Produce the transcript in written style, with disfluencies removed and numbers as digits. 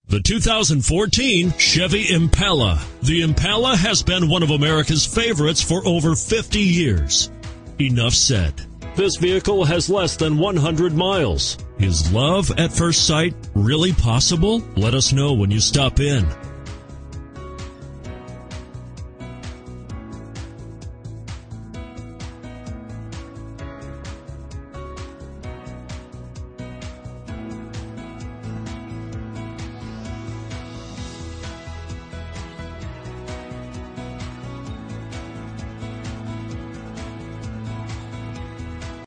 The 2014 Chevy Impala. The Impala has been one of America's favorites for over 50 years. Enough said. This vehicle has less than 100 miles. Is love at first sight really possible? Let us know when you stop in.